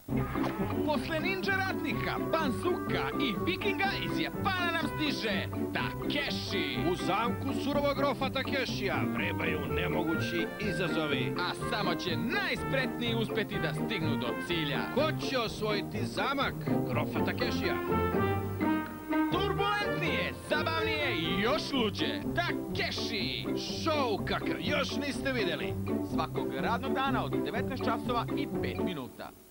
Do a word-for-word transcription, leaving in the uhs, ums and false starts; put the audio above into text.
Posle ninja ratnika, Banzuka i Vikinga iz Japana nam stiže Takeshi. U zamku surovog grofa Takeshija vrebaju nemogući izazovi. A samo će najspretniji uspeti da stignu do cilja. Ko će osvojiti zamak grofa Takeshija? Turbulentnije, zabavnije i još luđe. Takeshi! Šou kakav još niste vidjeli. Svakog radnog dana od devetnaest časova i pet minuta.